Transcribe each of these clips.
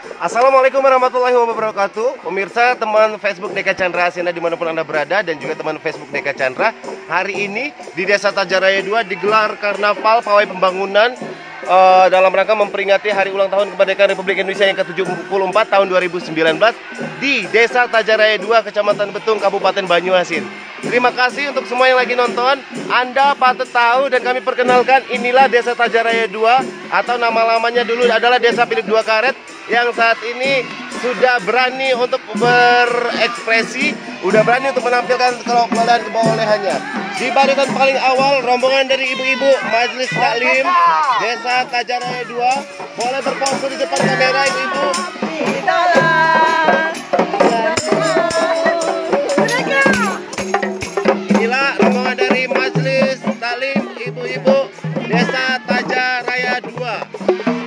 Assalamualaikum warahmatullahi wabarakatuh. Pemirsa, teman Facebook Deka Chandra Asina dimanapun Anda berada, dan juga teman Facebook Deka Chandra. Hari ini di Desa Tajaraya 2 digelar Karnaval Pawai Pembangunan dalam rangka memperingati Hari Ulang Tahun Kemerdekaan Republik Indonesia yang ke-74 tahun 2019 di Desa Tajaraya 2, Kecamatan Betung, Kabupaten Banyuasin. Terima kasih untuk semua yang lagi nonton. Anda patut tahu dan kami perkenalkan, inilah Desa Tajaraya 2 atau nama-lamanya dulu adalah Desa Bilik 2 Karet, yang saat ini sudah berani untuk berekspresi, sudah berani untuk menampilkan kelompok dan kebolehannya. Di barisan paling awal, rombongan dari ibu-ibu Majelis Taklim Desa Tajaraya 2 boleh berpose di depan kamera, ibu-ibu. Inilah rombongan dari Majelis Taklim ibu-ibu Desa Tajaraya 2.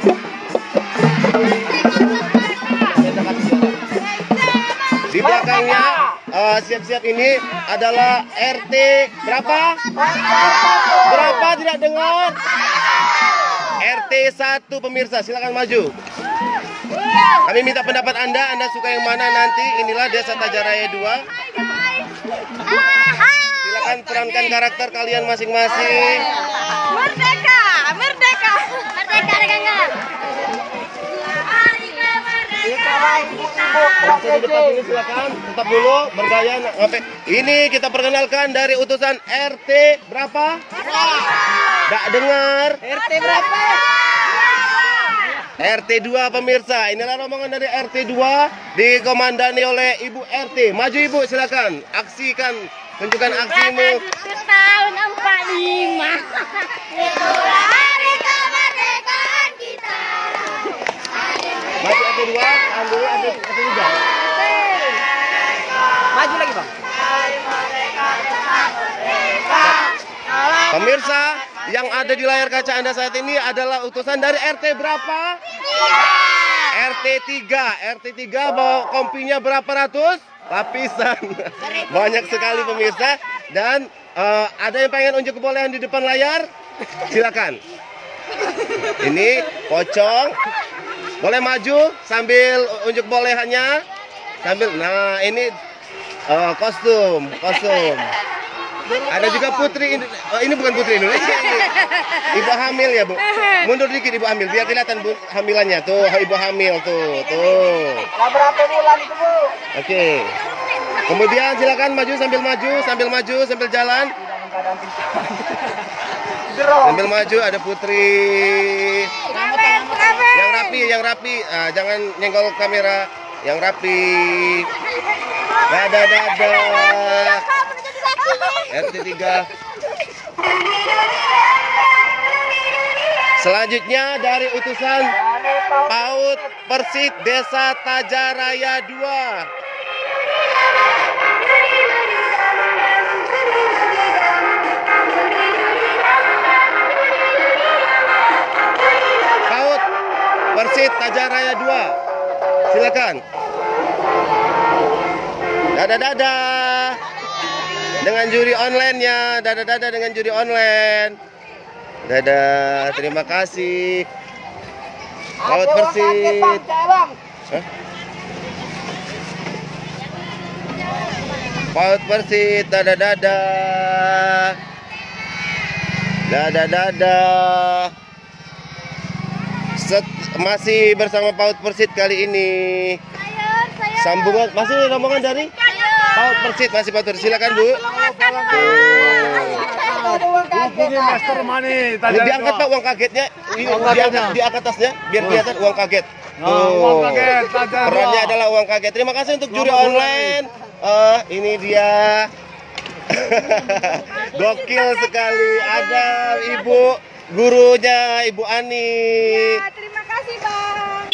Di belakangnya siap-siap ini adalah RT berapa? Berapa tidak dengar? RT 1 pemirsa, silakan maju. Kami minta pendapat Anda suka yang mana nanti. Inilah Desa Tajaraya 2. Silakan perankan karakter kalian masing-masing. Merdeka, merdeka, merdeka dengan. Di depan sini silakan, tetap dulu bergaya. Ini kita perkenalkan dari utusan RT berapa? Tidak dengar. RT berapa? RT 2 pemirsa. Inilah rombongan dari RT 2 dikomandani oleh Ibu RT. Maju Ibu, silakan. Aksikan, tunjukkan aksimu. Tahun 45. Itulah hari kemerdekaan kita. Maju RT 2, ambil RT 3. Maju lagi, Bang. Pemirsa, yang ada di layar kaca Anda saat ini adalah utusan dari RT berapa? RT 3. RT 3 bawa kompinya berapa ratus? Lapisan. Banyak sekali pemirsa. Dan ada yang pengen unjuk kebolehan di depan layar? Silakan. Ini pocong. Boleh maju sambil unjuk bolehannya. Sambil, nah ini kostum. Ada juga putri, ini bukan putri Indonesia ini. Ibu hamil ya, Bu. Mundur dikit Ibu hamil, biar kelihatan Bu hamilannya. Tuh, Ibu hamil tuh. Berapa bulan itu, Bu? Oke. Kemudian silakan maju sambil jalan. Sambil maju, ada putri. Yang rapi. Jangan nyenggol kamera. Yang rapi. Dadah. RT 3. Selanjutnya dari utusan PAUD Persit Desa Tajaraya 2. PAUD Persit Tajaraya 2. Silakan. Dadah. Dengan juri online-nya, dadah dengan juri online. Dadah, terima kasih. PAUD Persit. PAUD Persit, dadah. Masih bersama PAUD Persit kali ini. Sambungan, masih rombongan dari PAUD Persit, masih PAUD Persit. Silakan Bu. Ini master money. Diangkat Pak uang kagetnya. Diangkat tasnya biar kelihatan uang kaget. Uang kaget. Perannya adalah uang kaget. Terima kasih untuk juri online. Ini dia. Gokil sekali. Ada Ibu gurunya, Ibu Ani. Ya, terima kasih, Bang.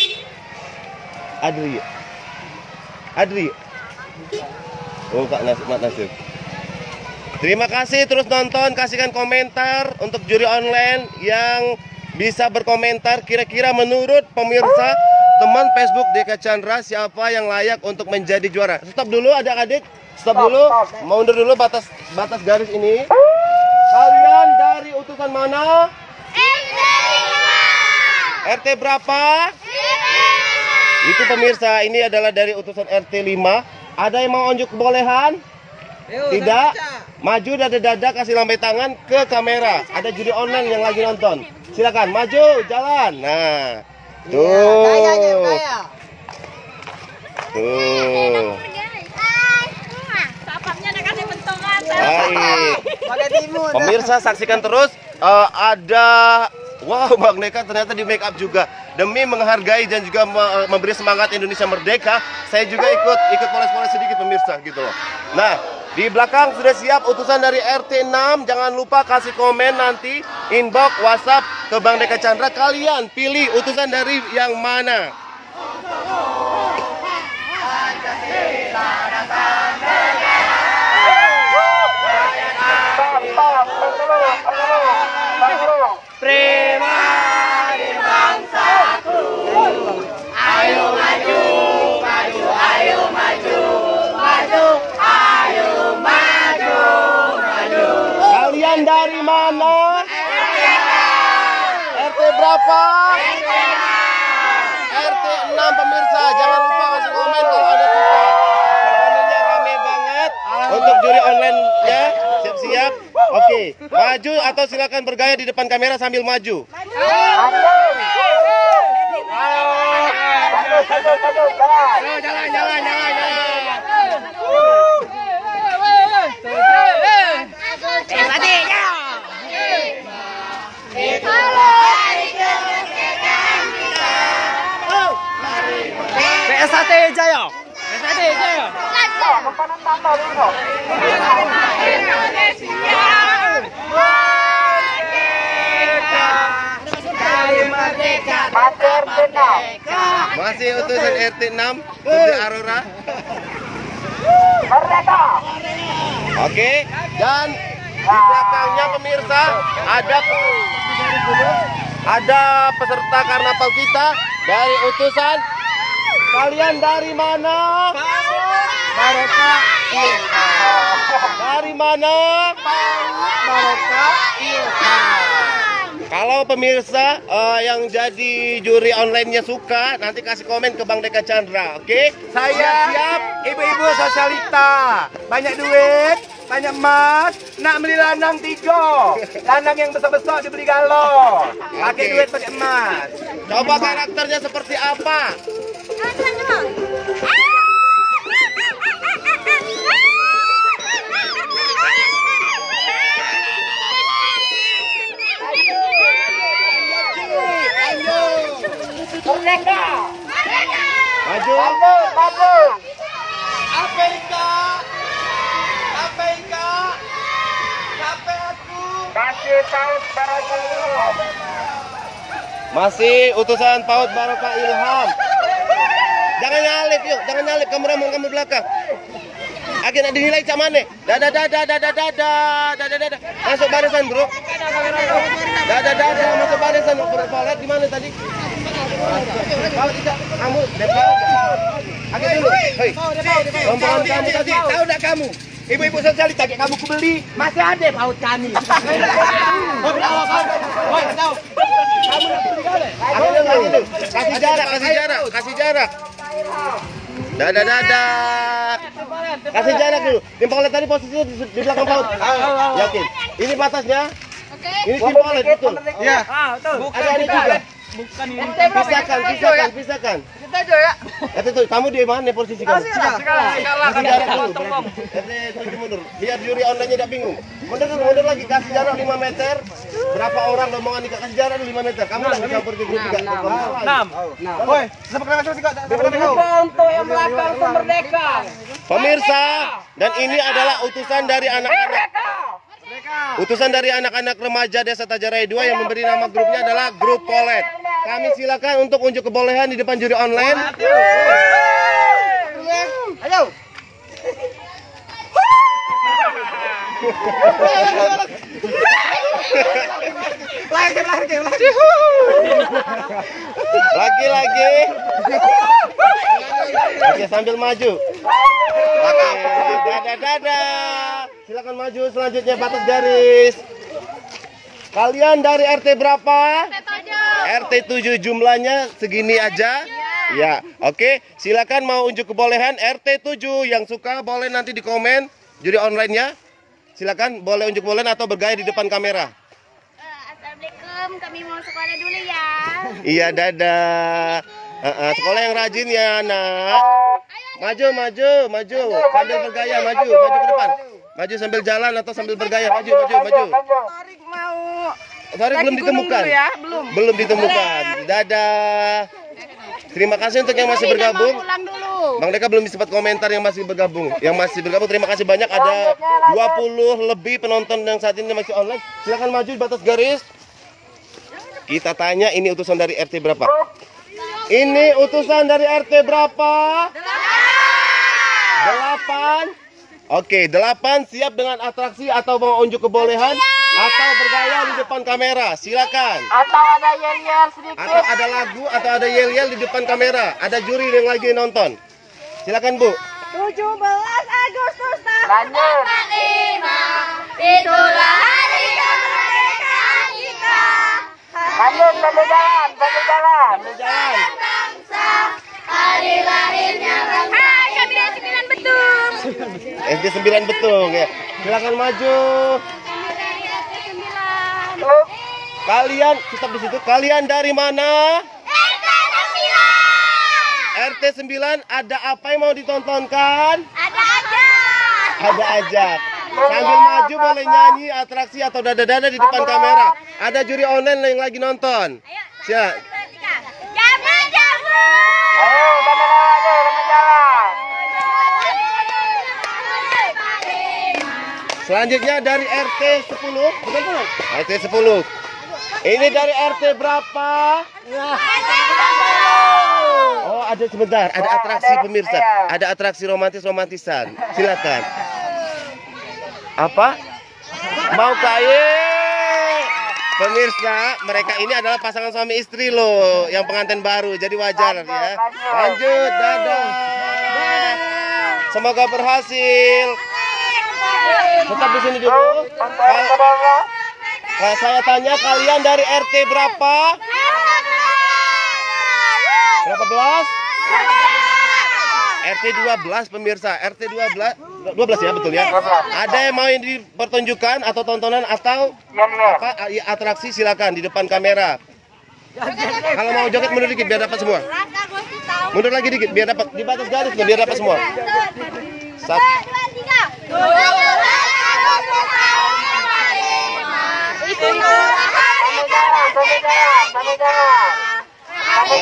Adri. Oh, Kak Nasib. Terima kasih, terus nonton, kasihkan komentar untuk juri online yang bisa berkomentar kira-kira menurut pemirsa teman Facebook Deka Chandra siapa yang layak untuk menjadi juara. Stop dulu adik-adik, stop dulu, mundur dulu batas garis ini. Kalian dari utusan mana? RT 5. RT berapa? Itu pemirsa, ini adalah dari utusan RT 5. Ada yang mau unjuk kebolehan? Tidak. Maju dada-dada, kasih lambai tangan ke kamera. Ada juri online yang lagi nonton. Silakan maju, jalan. Nah, tuh. Tuh. Baik. Pemirsa saksikan terus. Ada Bang Neka ternyata di make up juga. Demi menghargai dan juga memberi semangat Indonesia Merdeka, saya juga ikut poles-poles sedikit pemirsa gitu loh. Nah, di belakang sudah siap utusan dari RT 6. Jangan lupa kasih komen nanti, inbox WhatsApp ke Bang Deka Chandra. Kalian pilih utusan dari yang mana? Pribadi bangsaku, ayo maju, maju, ayo maju, maju, ayo maju, maju. Kalian dari mana? RT berapa? RT 6 pemirsa. Jangan lupa kasih komen kalau ada suka. Komennya rame banget. Untuk juri online-nya siap-siap. Oke, maju atau silakan bergaya di depan kamera sambil maju. Jalan. PSAT Jaya. Masih utusan RT 6 Putri Aurora. Oke, dan di belakangnya pemirsa ada peserta karnaval kita dari utusan. Kalian dari mana? Baroka Dari mana? Baroka Kalau pemirsa yang jadi juri online-nya suka, nanti kasih komen ke Bang Deka Chandra, oke? Saya Siap. ibu-ibu sosialita. Banyak duit, banyak emas, nak beli lanang 3. Lanang yang besar-besar dibeli galon. Pakai Oke. duit pakai emas. Coba karakternya seperti apa? Merdeka. Maju. Afrika. Kasih tahu para Masih utusan PAUD Barokah Ilham. Jangan nyalip kamu belakang. Agen ada dinilai cak mana? Dada. Masuk barisan, bro. Dada masuk barisan. Lihat di mana tadi? Kalau tidak kamu depan. Agen dulu. Hei. Rombongan kamu tadi. Tahu tak kamu? Ibu-ibu sosialita kayak kamu kubeli masih ada paut kami. Kasih jarak. Dada. Kasih jarak dulu. Timpolet tadi posisinya di belakang PAUD. Yakin? Ini batasnya? Ini timpolet betul. Iya. Ada ini juga. Pisahkan. Itu kamu di mana posisi kamu? Kasih jarak dulu. Tuju mundur. Biar juri online-nya tidak bingung. Mundur lagi. Kasih jarak 5 meter. Berapa orang rombongan ini kasih jarak 5 meter. Kamu nggak bisa pergi grup 3. 6. Woi, Untuk yang belakang itu merdeka. Pemirsa, dan ini adalah utusan dari anak-anak. Utusan dari anak-anak remaja Desa Tajaraya 2 yang memberi nama grupnya adalah Grup Polet. Kami silakan untuk unjuk kebolehan di depan juri online. Ayo. Lagi. Oke, sambil maju. Oke, dada. Silakan maju selanjutnya batas garis. Kalian dari RT berapa? RT 7 jumlahnya segini aja. Ya, oke. Silakan mau unjuk kebolehan RT 7 yang suka boleh nanti di komen juri online-nya. Silakan boleh unjuk kebolehan atau bergaya di depan kamera. Assalamualaikum, kami mau sekolah dulu ya. Iya, dadah. Sekolah yang rajin ya, Nak. Maju, maju, maju. Sambil bergaya, maju, maju ke depan. Maju sambil jalan atau sambil bergaya, maju, maju, maju. Torik mau. Sorry, belum ditemukan. Ya, belum. Belum ditemukan. Dadah. Terima kasih untuk yang masih bergabung. Pulang dulu. Bang Deka belum sempat komentar yang masih bergabung. Yang masih bergabung terima kasih banyak. Ada 20 lebih penonton yang saat ini masih online. Silakan maju di batas garis. Kita tanya ini utusan dari RT berapa? Ini utusan dari RT berapa? 8. Oke, 8 siap dengan atraksi atau mau unjuk kebolehan atau bergaya di depan kamera. Silakan. Atau ada yel-yel sedikit. Atau ada lagu atau ada yel-yel di depan kamera. Ada juri yang lagi nonton. Silakan, Bu. 17 Agustus Lanjut. 45. Itulah hari kemerdekaan kita. Lanjut, sambil jalan, sambil jalan. Sambil jalan. Bangsa, hari lahirnya bangsa. Hai, kami dari 9 Betung. SD 9 betul ya. Silakan maju. Kami dari SD 9. Kalian tetap di situ. Kalian dari mana? RT RT 9 ada apa yang mau ditontonkan? 9. Ada aja. Ada aja. Sambil maju boleh nyanyi, atraksi atau dada-dada di depan kamera. Ada juri online yang lagi nonton. Ayo. Siap. Jamu, jamu. Ayo, sambil jalan, ayo, sambil jalan. Selanjutnya dari RT 10. Betul belum? RT 10. Ini dari RT berapa? Oh, ada sebentar. Ada atraksi pemirsa. Ada atraksi romantis-romantisan. Silakan. Apa? Mau kaya? Pemirsa, mereka ini adalah pasangan suami istri loh, yang pengantin baru. Jadi wajar ya. Lanjut, dadah. Semoga berhasil. Tetap di sini dulu. Saya tanya kalian dari RT berapa? Berapa belas? RT 12 pemirsa. RT 12 ya betul ya. Ada yang mau yang dipertunjukkan atau tontonan atau apa atraksi silakan di depan kamera. Kalau mau joget mundur dikit biar dapat semua. Mundur lagi dikit biar dapat di batas garis biar dapat semua. 1 2, 3. Itulah hari kemerdekaan kita. Hari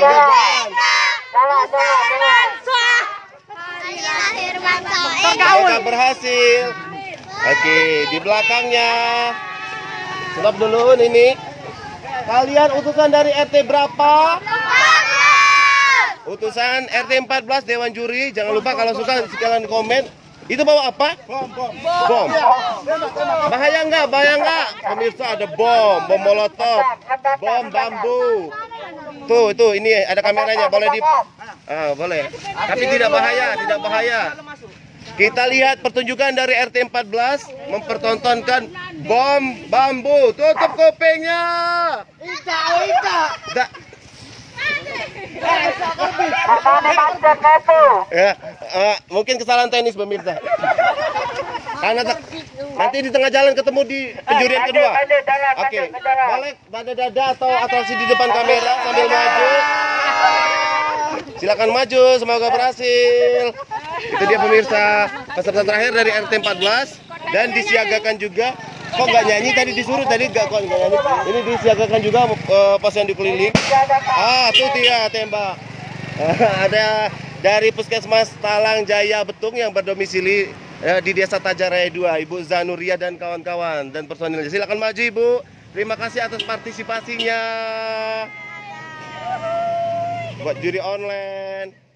lahir bangsa. Hari lahir bangsa. Semoga berhasil. Oke, di belakangnya. Stop dulu ini. Kalian utusan dari RT berapa? Utusan RT 14 Dewan Juri. Jangan lupa kalau suka sekalian komen. Itu bawa apa? Bom. Bahaya nggak? Bahaya nggak? Pemirsa ada bom molotov, bom bambu. Tuh ini ada kameranya. Boleh boleh. Tapi tidak bahaya, tidak bahaya. Kita lihat pertunjukan dari RT 14 mempertontonkan bom bambu. Tutup kupingnya. Ya, mungkin kesalahan teknis pemirsa. Karena nanti di tengah jalan ketemu di penjurian kedua. Oke, boleh dada-dada atau atraksi di depan kamera sambil maju. Silakan maju, semoga berhasil. Itu dia pemirsa peserta terakhir dari RT 14 dan disiagakan juga. Kok nggak nyanyi tadi disuruh tadi nggak nyanyi. Ini disiagakan juga posyandu keliling. Tuh dia tembak. Ada dari Puskesmas Talang Jaya Betung yang berdomisili di Desa Tajaraya 2, Ibu Zanuria dan kawan-kawan dan personilnya. Silakan maju Ibu. Terima kasih atas partisipasinya. Buat juri online.